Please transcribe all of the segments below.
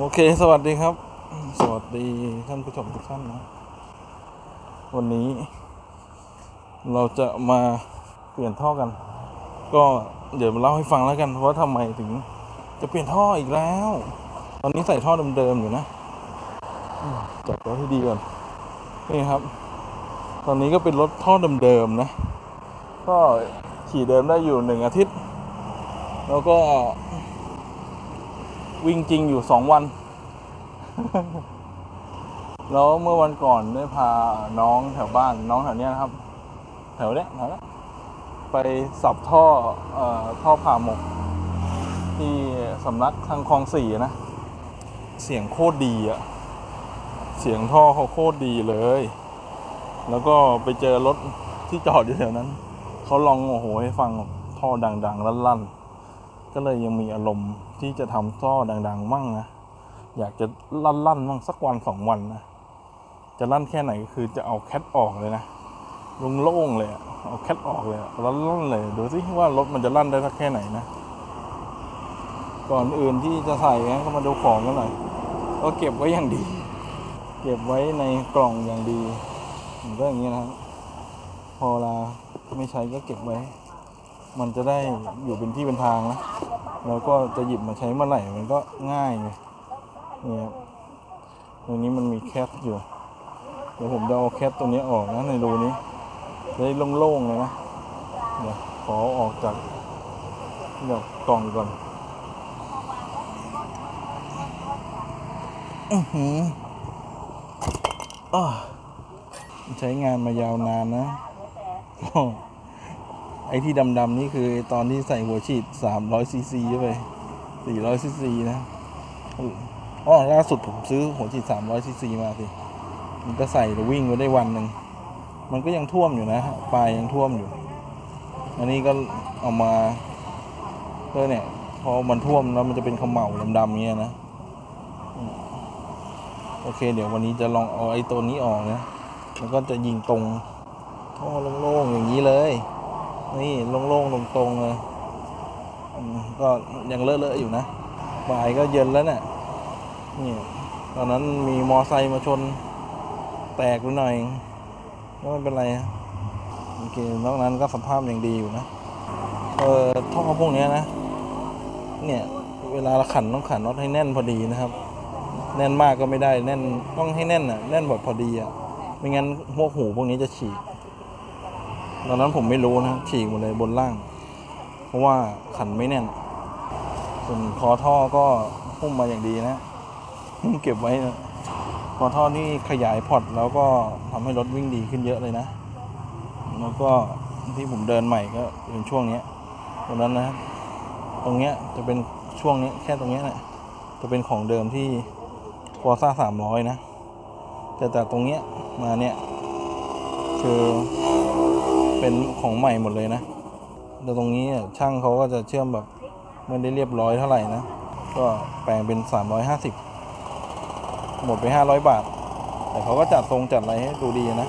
เคสวัสดีครับสวัสดีท่านผู้ชมทุกท่านนะวันนี้เราจะมาเปลี่ยนท่อกันก็เดี๋ยวมาเล่าให้ฟังแล้วกันว่าทำไมถึงจะเปลี่ยนท่ออีกแล้วตอนนี้ใส่ท่อเดิมๆอยู่นะจับตัวให้ดีก่อนนี่ครับตอนนี้ก็เป็นรถท่อเดิมๆนะก็ขี่เดิมได้อยู่1 อาทิตย์แล้วก็วิ่งจริงอยู่2 วันแล้วเมื่อวันก่อนได้พาน้องแถวบ้านน้องแถวเนี้ยนะครับแถวเนี้ยไปสับท่อผ่าหมกที่สำนักทางคลอง4นะเสียงโคตรดีอะเสียงท่อเขาโคตรดีเลยแล้วก็ไปเจอรถที่จอดอยู่แถวนั้นเขาลองโอ้โหให้ฟังท่อดังๆลั่นๆก็เลยยังมีอารมณ์ที่จะทำท่อดังๆมั่งนะอยากจะลั่นมั่งสักวัน2 วันนะจะลั่นแค่ไหนก็คือจะเอาแคทออกเลยนะโล่งเลยเอาแคทออกเลยแล้วลั่นเลยดูสิว่ารถมันจะลั่นได้สักแค่ไหนนะก่อนอื่นที่จะใส่ก็มาดูของกันหน่อยก็เก็บไว้อย่างดีเก็บไว้ในกล่องอย่างดีมันก็อย่างนี้นะพอเราไม่ใช้ก็เก็บไว้มันจะได้อยู่เป็นที่เป็นทางนะแล้วก็จะหยิบมาใช้เมื่อไหร่มันก็ง่ายเลยนี่ครับตรงนี้มันมีแคทอยู่เดี๋ยวผมจะเอาแคทตัวนี้ออกนะในรูนี้ได้โล่งๆเลยนะเดี๋ยวขอออกจากกล่องก่อนใช้งานมายาวนานนะไอ้ที่ดำๆนี่คือตอนที่ใส่หัวฉีด300 ซีซีไป400 ซีซีนะล่าสุดผมซื้อหัวฉีด300 ซีซีมาสิมันก็ใส่แล้ววิ่งไปได้วันหนึ่งมันก็ยังท่วมอยู่นะปลายยังท่วมอยู่อันนี้ก็เอามาเนี่ยพอมันท่วมแล้วมันจะเป็นขมเหลาดำๆเงี้ยนะโอเคเดี๋ยววันนี้จะลองเอาไอ้ตัวนี้ออกนะแล้วก็จะยิงตรงท่อโล่งๆอย่างนี้เลยนี่โล่งๆตรงๆเลยก็ยังเลอะๆอยู่นะบ่ายก็เย็นแล้วเนี่ยนี่ตอนนั้นมีมอไซค์มาชนแตกไปหน่อยก็ไม่เป็นไรโอเคนอกนั้นก็สภาพยังดีอยู่นะท่อพวกนี้นะเนี่ยเวลาเราขันต้องขันน็อตให้แน่นพอดีนะครับแน่นมากก็ไม่ได้แน่นต้องให้แน่นแน่นแบบพอดีไม่งั้นพวกหูพวกนี้จะฉีกตอนนั้นผมไม่รู้นะฉีกหมดเลยบนล่างเพราะว่าขันไม่แน่นส่วนคอท่อก็พุ่มมาอย่างดีนะเก็บไว้นะคอท่อนี่ขยายพอร์ตแล้วก็ทำให้รถวิ่งดีขึ้นเยอะเลยนะแล้วก็ที่ผมเดินใหม่ก็เป็นช่วงนี้ตรงนั้นนะตรงเนี้ยจะเป็นช่วงนี้แค่ตรงนี้นะจะเป็นของเดิมที่ฟอร์ซ่า300นะแต่ตรงเนี้ยมาเนี่ยคือเป็นของใหม่หมดเลยนะแต่ตรงนี้ช่างเขาก็จะเชื่อมแบบไม่ได้เรียบร้อยเท่าไหร่นะก็แปลงเป็น350หมดไป500 บาทแต่เขาก็จัดทรงจัดอะไรให้ดูดีนะ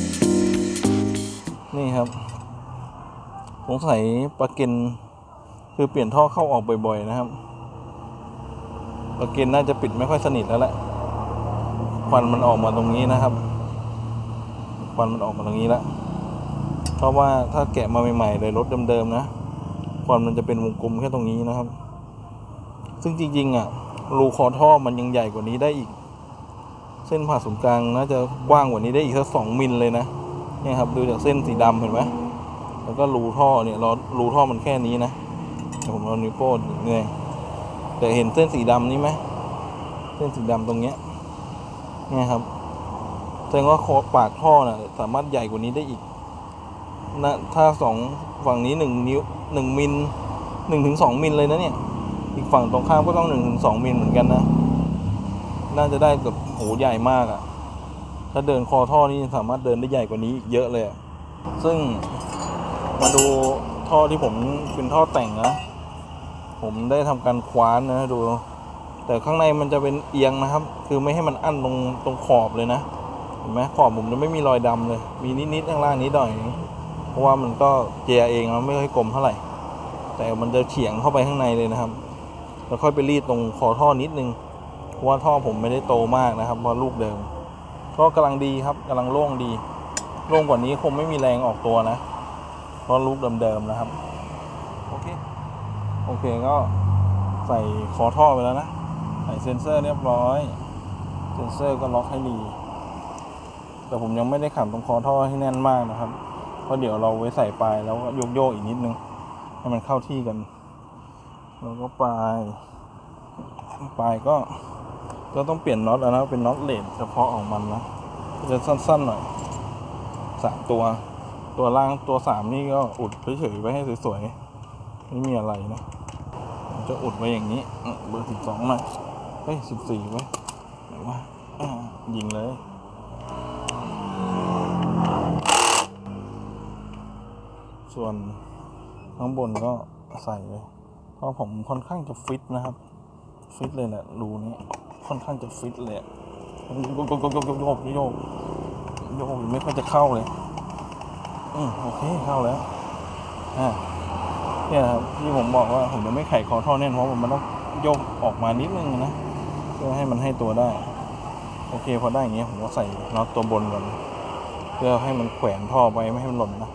นี่ครับสงสัยปลาเก็นคือเปลี่ยนท่อเข้าออกบ่อยๆนะครับประเก็นน่าจะปิดไม่ค่อยสนิทแล้วแหละควันมันออกมาตรงนี้นะครับควันมันออกมาตรงนี้แล้วเพราะว่าถ้าแกะมาใหม่ๆเลยรถเดิมๆนะควันมันจะเป็นวงกลมแค่ตรงนี้นะครับซึ่งจริงๆอ่ะรูคอท่อมันยังใหญ่กว่านี้ได้อีกเส้นผ่าศูนย์กลางน่าจะกว้างกว่านี้ได้อีกสัก2 มิลเลยนะเนี่ยครับดูจากเส้นสีดำเห็นไหมแล้วก็รูท่อเนี่ยรูท่อมันแค่นี้นะเดี๋ยวผมเอานิ้วโป้งเนี่ยแต่เห็นเส้นสีดำนี่ไหมเส้นสีดำตรงเนี้ยเนี่ยครับแสดงว่าปากท่อน่ะสามารถใหญ่กว่านี้ได้อีกนะถ้าฝั่งนี้1 นิ้ว1 มิล1 ถึง 2 มิลเลยนะเนี่ยอีกฝั่งตรงข้ามก็ต้อง1 ถึง 2 มิลเหมือนกันนะน่าจะได้กับโหใหญ่มากอ่ะถ้าเดินคอท่อนี่สามารถเดินได้ใหญ่กว่านี้อีกเยอะเลยซึ่งมาดูท่อที่ผมเป็นท่อแต่งนะผมได้ทำการคว้านนะดูแต่ข้างในมันจะเป็นเอียงนะครับคือไม่ให้มันอั้นตรงขอบเลยนะเห็นไหมขอบผมจะไม่มีรอยดำเลยมีนิดๆข้างล่างนี้หน่อยเพราะว่ามันก็เจียเองแล้วไม่ค่อยกลมเท่าไหร่แต่มันจะเฉียงเข้าไปข้างในเลยนะครับแล้วค่อยไปรีดตรงคอท่อนิดนึงเพราะว่าท่อผมไม่ได้โตมากนะครับเพราะลูกเดิมก็กำลังดีครับกำลังโล่งดีโล่งกว่านี้คงไม่มีแรงออกตัวนะเพราะลูกเดิมๆนะครับโอเคก็ใส่คอท่อไปแล้วนะใส่เซ็นเซอร์เรียบร้อยเซ็นเซอร์ก็ล็อกให้ดีแต่ผมยังไม่ได้ขันตรงคอท่อให้แน่นมากนะครับเพราะเดี๋ยวเราไว้ใส่ปลายแล้วก็โยกอีกนิดนึงให้มันเข้าที่กันแล้วก็ปลายก็ต้องเปลี่ยนน็อตแล้วนะเป็นน็อตเลดเฉพาะของมันนะจะสั้นๆหน่อยตัวล่างตัว3นี่ก็อุดเฉยๆไว้ให้สวยๆไม่มีอะไรนะผมจะอุดไว้อย่างนี้เบอร์12หน่อยเฮ้ย14ไว้ไหนวะยิงเลยส่วนข้างบนก็ใส่เลยเพราะผมค่อนข้างจะฟิตนะครับฟิตเลยแหละรูนี้ค่อนข้างจะฟิตเลยโยกไม่ค่อยจะเข้าเลยโอเคเข้าแล้วเนี่ยครับที่ผมบอกว่าผมจะไม่ไขคอท่อแน่นเพราะมันต้องโยกออกมานิดนึงนะเพื่อให้มันให้ตัวได้โอเคพอได้อย่างเงี้ยผมก็ใส่น็อตตัวบนก่อนเพื่อให้มันแขวนท่อไปไม่ให้มันหล่นนะ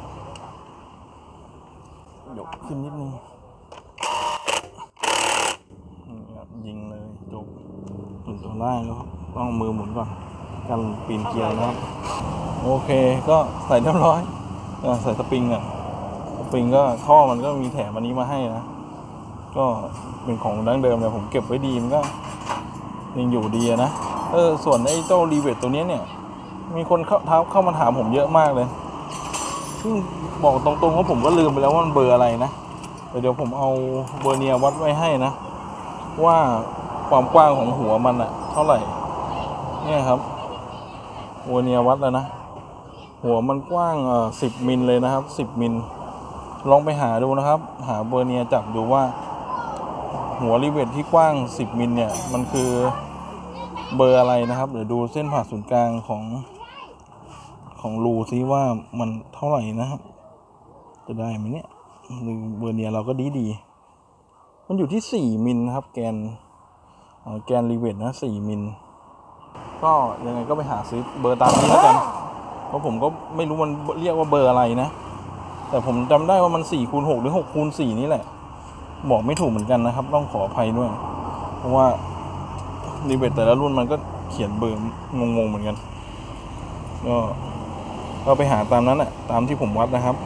ยกขึ้นนิดนึงยิงเลยจบหมุนตัวล่างแล้วต้องมือหมุนก่อนกันปีนเกียร์นะครับโอเคก็ใส่เรียบร้อยใส่สปริงอ่ะสปริงก็ท่อมันก็มีแถมอันนี้มาให้นะก็เป็นของดั้งเดิมแต่ผมเก็บไว้ดีมันก็ยังอยู่ดีนะส่วนไอ้เจ้ารีเวทตัวนี้เนี่ยมีคนเข้ามาถามผมเยอะมากเลยซึ่งบอกตรงๆว่าผมก็ลืมไปแล้วว่ามันเบอร์อะไรนะแต่เดี๋ยวผมเอาเบอร์เนียวัดไว้ให้นะว่าความกว้างของหัวมันอะเท่าไหร่เนี่ยครับเบอร์เนียวัดแล้วนะหัวมันกว้าง10 มิลเลยนะครับ10 มิลลองไปหาดูนะครับหาเบอร์เนียจับดูว่าหัวรีเวทที่กว้าง10 มิลเนี่ยมันคือเบอร์อะไรนะครับเดี๋ยวดูเส้นผ่าศูนย์กลางของรูซิว่ามันเท่าไหร่นะครับจะได้ไหมเนี่ยเบอร์เนียเราก็ดีมันอยู่ที่4 มิลครับแกนรีเวทนะ4 มิลก็ยังไงก็ไปหาซื้อเบอร์ตามนี้แล้วกันเพราะผมก็ไม่รู้มันเรียกว่าเบอร์อะไรนะแต่ผมจำได้ว่ามัน4x6หรือ6x4นี่แหละบอกไม่ถูกเหมือนกันนะครับต้องขออภัยด้วยเพราะว่ารีเวทแต่ละรุ่นมันก็เขียนเบอร์งงๆเหมือนกันก็ไปหาตามนั้นแหละตามที่ผมวัดนะครับ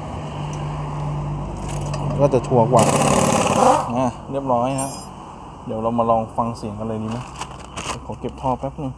ก็จะชัวร์กว่าเรียบร้อยนะเดี๋ยวเรามาลองฟังเสียงกันเลยดีไหมขอเก็บท่อแป๊บนึง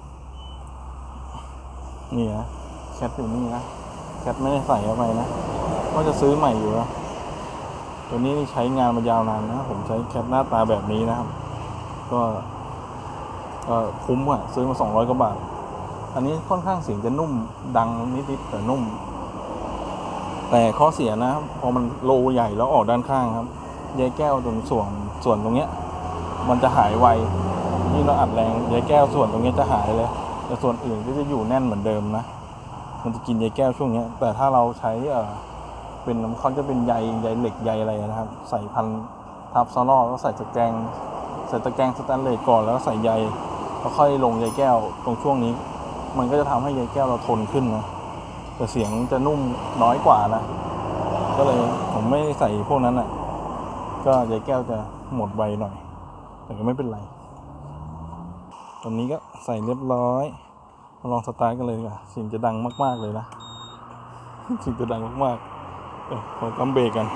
นี่นะแคทอยู่นี่นะแคทไม่ได้ใส่เข้าไปนะก็จะซื้อใหม่อยู่นะตัวนี้ใช้งานมายาวนานนะผมใช้แคทหน้าตาแบบนี้นะครับก็คุ้มอ่ะซื้อมา200 กว่าบาทอันนี้ค่อนข้างเสียงจะนุ่มดังนิดๆแต่นุ่มแต่ข้อเสียนะพอมันโลใหญ่แล้วออกด้านข้างครับใยแก้วตรงส่วนตรงเนี้ยมันจะหายไวนี่เราอัดแรงใยแก้วส่วนตรงนี้จะหายเลยแต่ส่วนอื่นก็จะอยู่แน่นเหมือนเดิมนะมันจะกินใยแก้วช่วงนี้แต่ถ้าเราใช้เป็นเขาจะเป็นใยเหล็กใยอะไรนะครับใส่พันทับซ้อนนอกแล้วใส่ตะแกรงสแตนเลสก่อนแล้วก็ใส่ใยแล้วค่อยลงใยแก้วตรงช่วงนี้มันก็จะทำให้ใยแก้วเราทนขึ้นนะแต่เสียงจะนุ่มน้อยกว่านะก็เลยผมไม่ใส่พวกนั้นอ่ะก็ใยแก้วจะหมดไวหน่อยแต่ก็ไม่เป็นไรตอนนี้ก็ใส่เรียบร้อยมาลองสตาร์ทกันเลยดีกว่าเสียงจะดังมากๆเลยนะเสียงจะดังมากๆขอกำเบรกกัน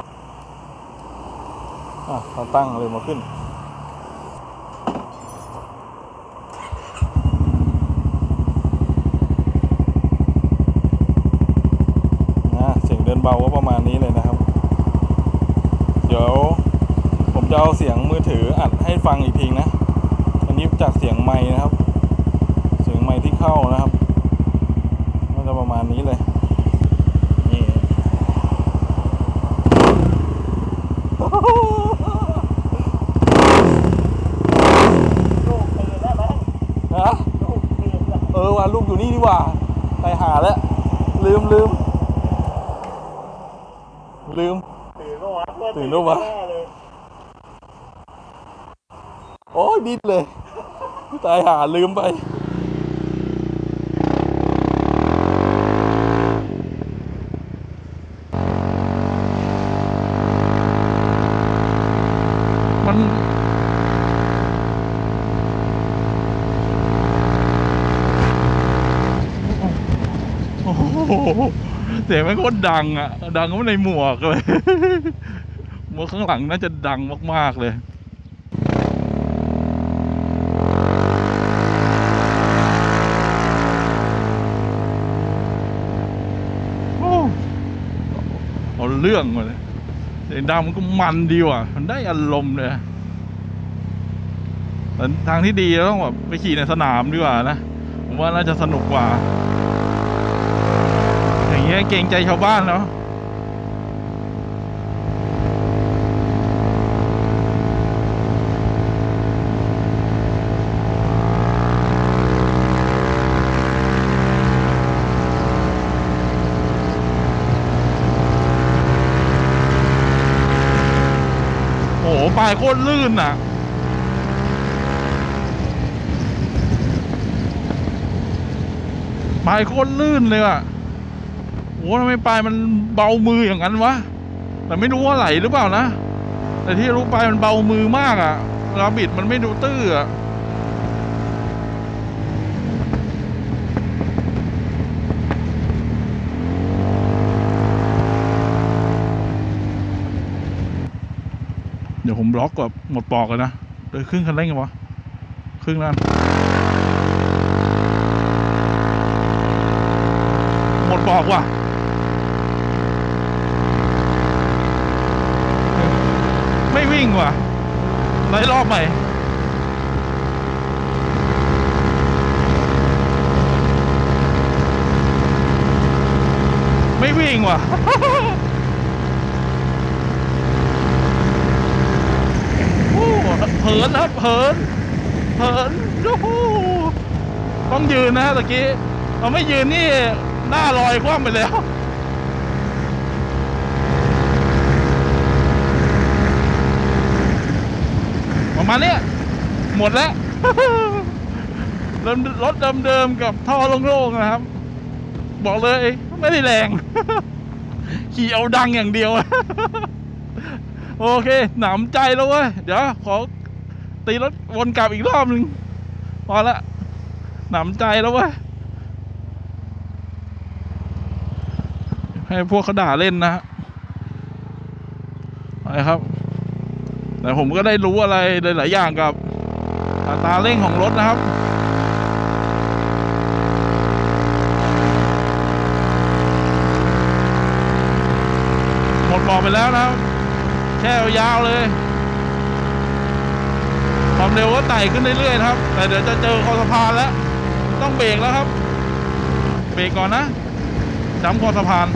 เราตั้งเลยมาขึ้นเสียงเดินเบาก็ประมาณนี้เลยนะครับเดี๋ยวผมจะเอาเสียงมือถืออัดให้ฟังอีกทีนะอันนี้จากเสียงไมค์นะครับเสียงไมค์ที่เข้านะครับมันจะประมาณนี้เลยนี่ว่าลูกอยู่นี่ดีกว่าไปหาแล้วลืมตื่นแล้ววะโอ้ยดิ้นเลยตายหาลืมไปมันเสียงมันโคตรดังอ่ะดังก็ในหมวกเลยหมวกข้างหลังน่าจะดังมากๆเลยเอาเรื่องมาเลยเสียงดังมันก็มันดีว่ะมันได้อารมณ์เลยแต่ทางที่ดีเราต้องแบบไปขี่ในสนามดีกว่านะผมว่าน่าจะสนุกกว่าอย่างเงี้ยเกรงใจชาวบ้านเนาะโอ้โหปลายโคตรลื่นอ่ะปลายโคตรลื่นเลยอ่ะโอ้ทำไมปลายมันเบามืออย่างนั้นวะแต่ไม่รู้ว่าไหลหรือเปล่านะแต่ที่รู้ปลายมันเบามือมากอ่ะเวลาบิดมันไม่ดูตื้ออ่ะเดี๋ยวผมบล็อกกับหมดปอกเลยนะเดินครึ่งคันเร่งกันวะครึ่งนั่นหมดปอกว่ะไม่วิ่งว่ะไล่รอบใหม่ไม่วิ่งว่ะเหินครับเหินโอ้โหต้องยืนนะตะกี้เราไม่ยืนนี่หน้าลอยคว่ำไปแล้วประมาณนี้หมดแล้วรถเดิมๆกับท่อโล่งๆนะครับบอกเลยไม่ได้แรงขี่เอาดังอย่างเดียวโอเคหนำใจแล้วเว้ยเดี๋ยวขอตีรถวนกลับอีกรอบนึงพอละหนำใจแล้วเว้ยให้พวกเขาด่าเล่นนะอะไรครับแต่ผมก็ได้รู้อะไรหลายอย่างกับอัตราเร่งของรถนะครับหมดบอกไปแล้วนะครับแค่ยาวเลยความเร็วก็ไต่ขึ้นเรื่อยๆนะครับแต่เดี๋ยวจะเจอคอสะพานแล้วต้องเบรกแล้วครับเบรกก่อนนะจ้ำคอสะพาน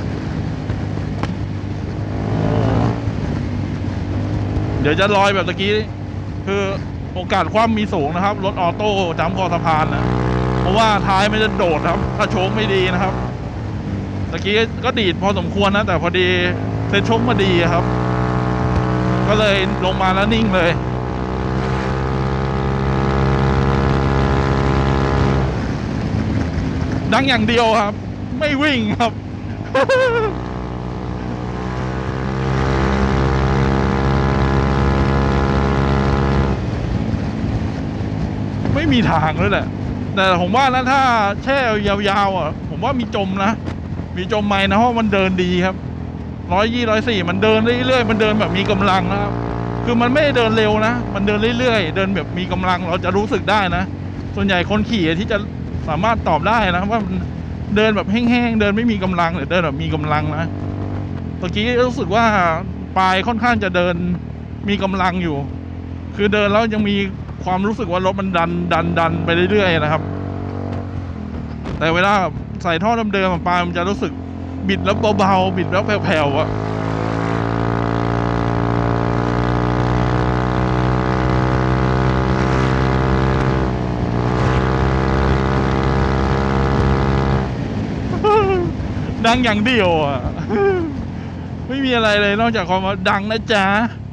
เดี๋ยวจะลอยแบบตะกี้คือโอกาสคว่ำมีสูงนะครับรถออโต้จ้ำคอสะพานนะเพราะว่าท้ายมันจะโดดครับถ้าโชคไม่ดีนะครับตะกี้ก็ดีดพอสมควรนะแต่พอดีเซ็ตโชคมาดีครับก็เลยลงมาแล้วนิ่งเลยดังอย่างเดียวครับไม่วิ่งครับ ไม่มีทางเลยแหละแต่ผมว่านะถ้าแช่ยาวๆอ่ะผมว่ามีจมนะมีจมไหมนะเพราะมันเดินดีครับ120 140มันเดินเรื่อยๆมันเดินแบบมีกำลังนะครับคือมันไม่ได้เดินเร็วนะมันเดินเรื่อยๆเดินแบบมีกำลังเราจะรู้สึกได้นะส่วนใหญ่คนขี่ที่จะสามารถตอบได้นะว่ามันเดินแบบแห้งๆเดินไม่มีกำลังหรือเดินแบบมีกำลังนะเมื่อกี้รู้สึกว่าปลายค่อนข้างจะเดินมีกำลังอยู่คือเดินแล้วยังมีความรู้สึกว่ารถมันดันไปเรื่อยๆนะครับแต่เวลาใส่ท่อเดิมๆปลายมันจะรู้สึกบิดแล้วเบาๆบิดแล้วแผ่วๆอะดังอย่างเดียวอ่ะ ไม่มีอะไรเลยนอกจากความว่าดังนะจ๊ะ